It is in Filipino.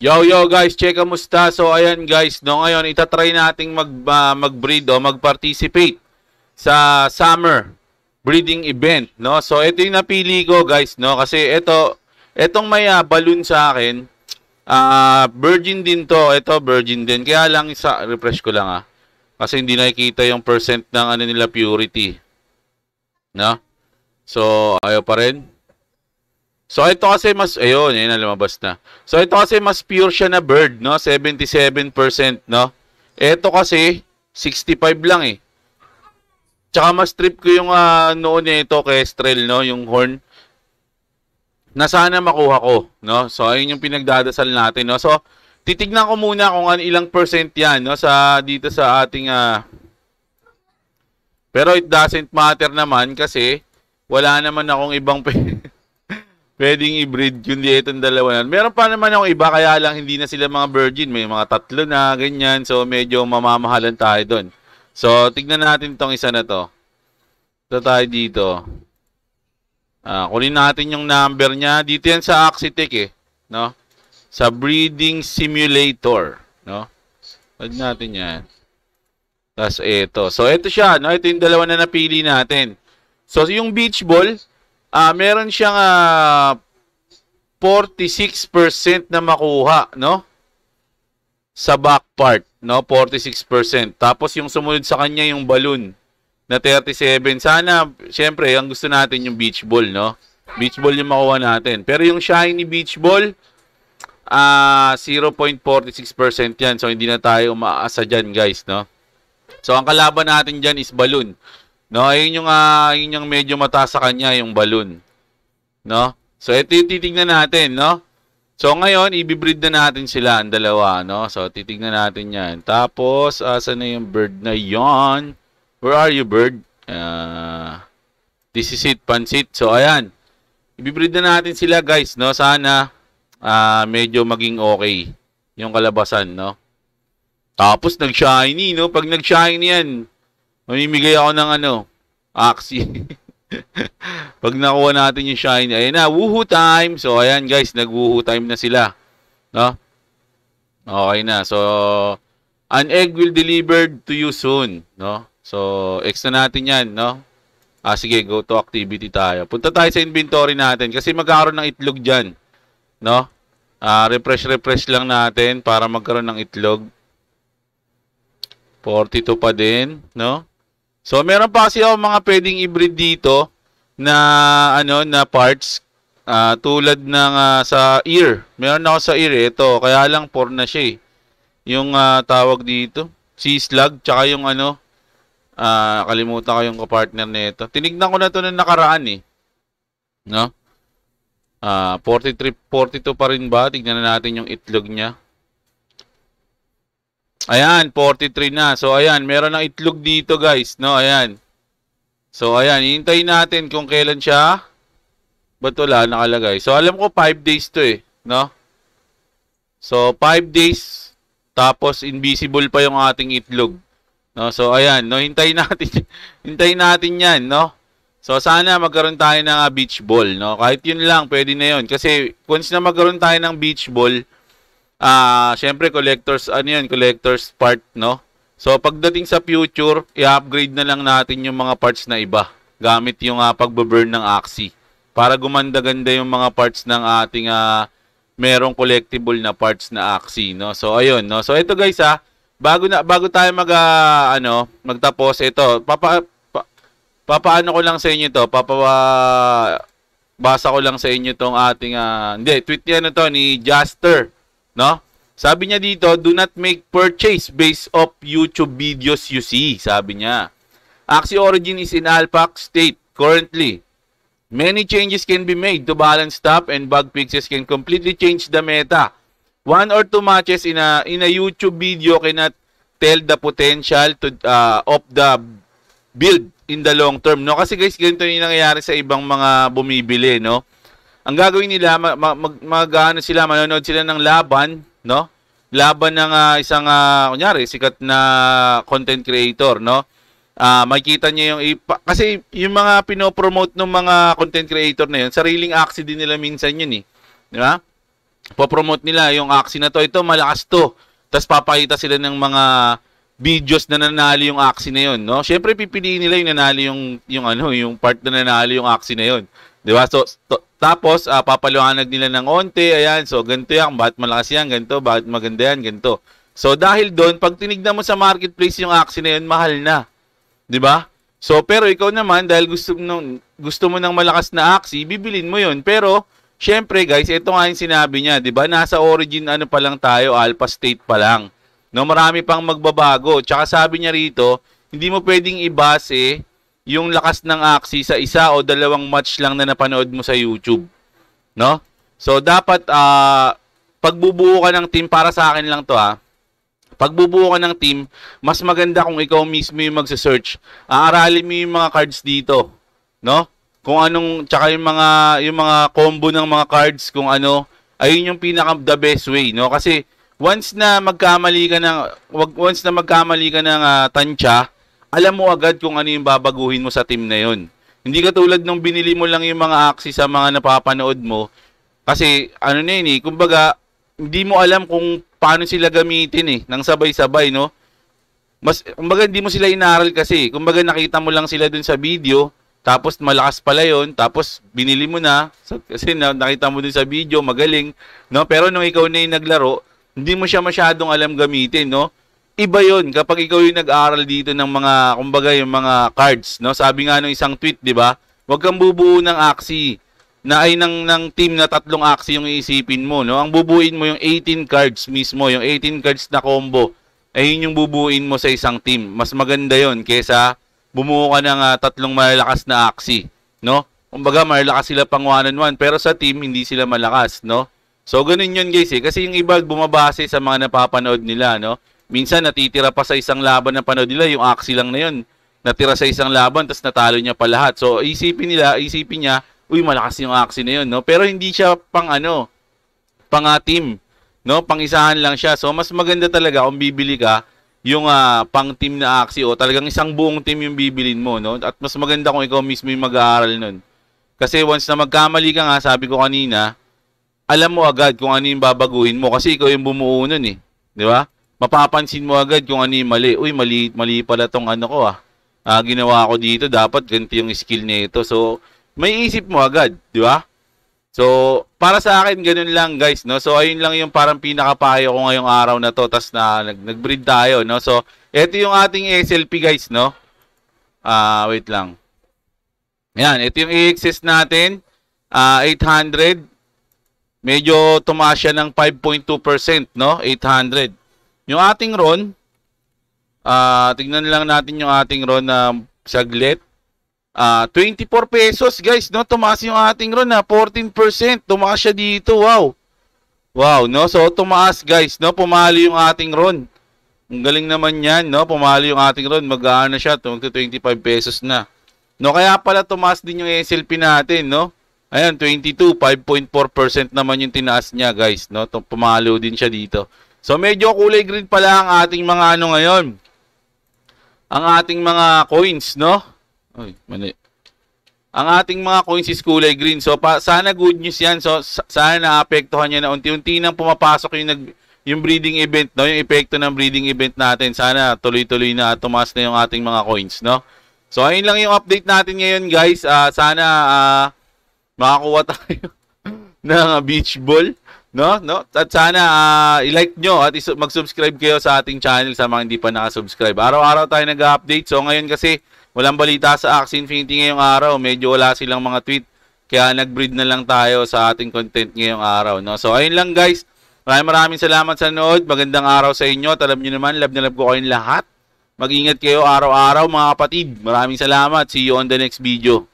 Yo guys, check kamusta? So ayan guys, no ngayon itatry nating mag-breed o mag-participate sa summer breeding event, no? So ito yung napili ko guys, no? Kasi etong may balloon sa akin, virgin din to. Ito virgin din. Kaya lang isa refresh ko lang kasi hindi nakikita yung percent ng ano nila purity, no? So ayaw pa rin. So ito kasi mas ayun na lumabas na. So ito kasi mas pure siya na bird, no? 77%, no? Ito kasi 65 lang eh. Tsaka mas trip ko yung noon nito kestrel, no, yung horn. Na sana makuha ko, no? So ayun yung pinagdadasal natin, no? So titignan ko muna kung ilang percent 'yan, no, sa dito sa ating pero it doesn't matter naman kasi wala naman akong ibang pwedeng i-breed kundi itong dalawa na. Meron pa naman akong iba kaya lang hindi na sila mga virgin. May mga tatlo na, ganyan. So, medyo mamamahalan tayo doon. So, tignan natin tong isa na to. Ito tayo dito. Kunin natin yung number niya. Dito yan sa Axitec no? Sa breeding simulator. No? Pwede natin yan. Tapos ito. So, ito siya. No? Ito yung dalawa na napili natin. So, yung beach ball, meron siyang 46% na makuha, no? Sa back part, no? 46%. Tapos yung sumunod sa kanya yung balloon na 37. Sana, syempre, ang gusto natin yung beach ball, no? Beach ball yung makuha natin. Pero yung shiny beach ball, 0.46% yan. So, hindi na tayo umaasa dyan, guys, no? So, ang kalaban natin dyan is balloon. No, ayun yung medyo mataas sa kanya, yung balloon. No? So, ito yung titignan natin, no? So, ngayon, i-breed na natin sila, ang dalawa, no? So, titignan natin yan. Tapos, asan na yung bird na yon? Where are you, bird? This is it, pansit. So, ayan. I-breed na natin sila, guys, no? Sana, medyo maging okay yung kalabasan, no? Tapos, nag-shiny, no? Pag nag-shiny yan, mamimigay ako ng Axie. Pag nakuha natin yung shiny, ayan na, woohoo time. So, ayan guys, nag-woohoo time na sila. No? Okay na. So, an egg will delivered to you soon. No? So, X na natin yan, no? Sige, go to activity tayo. Punta tayo sa inventory natin kasi magkakaroon ng itlog dyan. No? Refresh lang natin para magkaroon ng itlog. 42 pa din, no? So, meron pa kasi ako mga pwedeng i-breed dito na na parts tulad ng sa ear. Meron ako sa ear ito, kaya lang 4 na siya eh. Yung tawag dito, sea slug tsaka yung kalimutan ko yung kapartner nito. Tinignan ko na to nung nakaraan eh. No? 42 pa rin ba? Tignan na natin yung itlog niya. Ayan, 43 na. So, ayan, meron ng itlog dito, guys. No, ayan. So, ayan, hihintayin natin kung kailan siya. Ba't wala nakalagay? So, alam ko 5 days to eh. No? So, 5 days. Tapos, invisible pa yung ating itlog. No? So, ayan. No, hintayin natin. Hintayin natin yan, no? So, sana magkaroon tayo ng beach ball, no? Kahit yun lang, pwede na yun. Kasi, once na magkaroon tayo ng beach ball, syempre collectors collectors part, no? So pagdating sa future, i-upgrade na lang natin yung mga parts na iba gamit yung pagbe-burn ng Axie para gumanda-ganda yung mga parts ng ating merong collectible na parts na Axie, no? So ayun, no. So ito guys bago tayo magtapos ito, papaano ko lang sa inyo to, basa ko lang sa inyo tong ating tweet niya ni Jaster. No? Sabi niya dito, do not make purchase based off YouTube videos you see. Sabi niya. Axie Origin is in alpha state currently. Many changes can be made to balance top and bug fixes can completely change the meta. 1 or 2 matches in a YouTube video cannot tell the potential of the build in the long term. No? Kasi guys, ganito yung nangyayari sa ibang mga bumibili, no? Ang gagawin nila, manonood sila ng laban, no? Laban ng isang, kunyari, sikat na content creator, no? Makikita niya kasi yung mga pinopromote ng mga content creator na yun, sariling Axie din nila minsan yun eh. Di ba? popromote nila yung Axie na to. Ito, malakas to. Tapos papakita sila ng mga videos na nanalo yung Axie na yun, no? Syempre, pipiliin nila yung nanalo yung part na nanalo yung Axie na yun. Di ba? So, tapos, papaliwanag nila ng onte. Ayan, so, ganito yan. Bakit malakas yan? Ganito. Bakit maganda yan? Ganito. So, dahil doon, pag tinignan mo sa marketplace yung Axie na yun, mahal na. Di ba? So, pero ikaw naman, dahil gusto mo ng malakas na Axie, bibilin mo yun. Pero, syempre guys, ito nga yung sinabi niya, di ba? Nasa origin ano pa lang tayo, alpha state pa lang. No, marami pang magbabago. Tsaka sabi niya rito, hindi mo pwedeng ibase yung lakas ng Axie sa isa o dalawang match lang na napanood mo sa YouTube. No? So, dapat, pagbubuo ka ng team, para sa akin lang to pagbubuo ka ng team, mas maganda kung ikaw mismo yung magse-search. Aaralin mo yung mga cards dito, no? Kung anong, tsaka yung mga combo ng mga cards, kung ano, ayun yung pinaka the best way, no? Kasi once na magkamali ka ng tansya, alam mo agad kung ano yung babaguhin mo sa team na yun. Hindi katulad nung binili mo lang yung mga Axie sa mga napapanood mo, kasi ano na yun kumbaga, hindi mo alam kung paano sila gamitin nang sabay-sabay, no? Kumbaga hindi mo sila inaral kasi. Kumbaga nakita mo lang sila dun sa video, tapos malakas pala yun, tapos binili mo na, kasi nakita mo dun sa video, magaling, no? Pero nung ikaw na yung naglaro, hindi mo siya masyadong alam gamitin, no? Iba yun kapag ikaw yung nag-aaral dito ng mga, kumbaga yung mga cards, no? Sabi nga ng isang tweet, di ba? Huwag kang bubuo ng Axie na ay ng team na 3 Axie yung iisipin mo, no? Ang bubuin mo yung 18 cards mismo, yung 18 cards na combo, ay yun yung bubuin mo sa isang team. Mas maganda yon kesa bumuo ka ng 3 malalakas na Axie, no? Kumbaga, malalakas sila pang 1-on-1, pero sa team, hindi sila malakas, no? So, ganun yun guys kasi yung iba bumabase sa mga napapanood nila, no? Minsan, natitira pa sa isang laban na panood nila, yung Axie lang na yun. Natira sa isang laban, tapos natalo niya pa lahat. So, isipin niya, uy, malakas yung Axie na yun, no? Pero hindi siya pang team, no? Pang-isahan lang siya. So, mas maganda talaga kung bibili ka yung pang-team na Axie o talagang isang buong team yung bibilin mo, no? At mas maganda kung ikaw mismo yung mag-aaral nun. Kasi once na magkamali ka nga, sabi ko kanina, alam mo agad kung ano yung babaguhin mo kasi ikaw yung bumuo nun, di ba? Mapapansin mo agad kung ano yung mali. Uy, mali pala tong ginawa ko dito, dapat ganito yung skill nito. So, may isip mo agad, di ba? So, para sa akin, ganun lang, guys, no? So, ayun lang yung parang pinakapayo ko ngayong araw na to, tas nag-breed tayo, no? So, ito yung ating SLP, guys, no? Wait lang. Ayan, ito yung AXS natin, 800. Medyo tumaas siya ng 5.2%, no? 800. Yung ating RON, tignan lang natin yung ating RON na saglit. 24 pesos guys, no? Tumaas yung ating RON 14%. Tumaas siya dito, wow. Wow, no? So tumaas guys, no? Pumali yung ating RON. Ang galing naman yan, no? Pumali yung ating RON, mag-aano siya, 25 pesos na. No, kaya pala tumaas din yung SLP natin, no? Ayan, 22, 5.4% naman yung tinaas niya, guys, no? Pumalo din siya dito. So medyo kulay green pala ang ating mga ngayon. Ang ating mga coins, no? Ay, mali. Ang ating mga coins is kulay green. So, sana good news yan. So, sana naapektuhan niya na unti-unti nang pumapasok yung breeding event, no? Yung epekto ng breeding event natin. Sana tuloy-tuloy na tumaas na yung ating mga coins, no? So, ayun lang yung update natin ngayon, guys. Sana makakuha tayo ng beach ball, no? At sana i-like nyo at mag-subscribe kayo sa ating channel sa mga hindi pa nakasubscribe. Araw-araw tayo nag-update. So, ngayon kasi walang balita sa Axie Infinity ngayong araw. Medyo wala silang mga tweet. Kaya nag-breed na lang tayo sa ating content ngayong araw, no? So, ayun lang guys. Maraming salamat sa nanood. Magandang araw sa inyo. Alam nyo naman, love na love ko kayong lahat. Mag-ingat kayo araw-araw mga kapatid. Maraming salamat. See you on the next video.